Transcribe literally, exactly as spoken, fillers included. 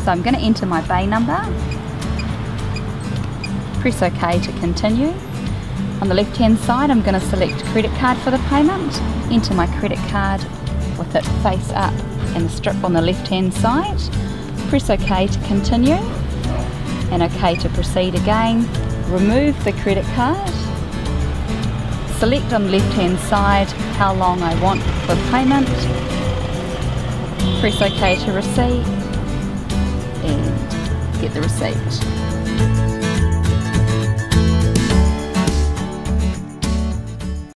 So I'm going to enter my bay number, press OK to continue. On the left hand side I'm going to select credit card for the payment, enter my credit card with it face up and the strip on the left hand side, press OK to continue and OK to proceed again. Remove the credit card, select on the left hand side how long I want for payment, press OK to receipt and get the receipt.